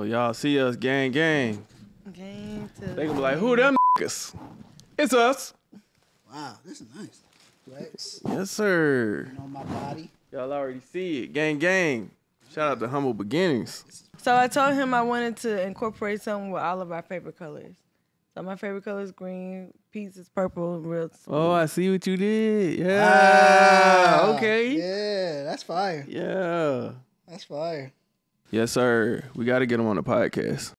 y'all see us, gang. Gang to They gonna be like, who them niggas? It's us. Wow, this is nice. Flex. Yes, sir. On my body. Y'all already see it. Gang. Shout out to Humble Beginnings. So I told him I wanted to incorporate something with all of our favorite colors. So my favorite color is green, Pete's is purple, real. Oh, I see what you did. Yeah. Okay. Yeah, that's fire. Yeah. That's fire. Yes, sir. We got to get him on the podcast.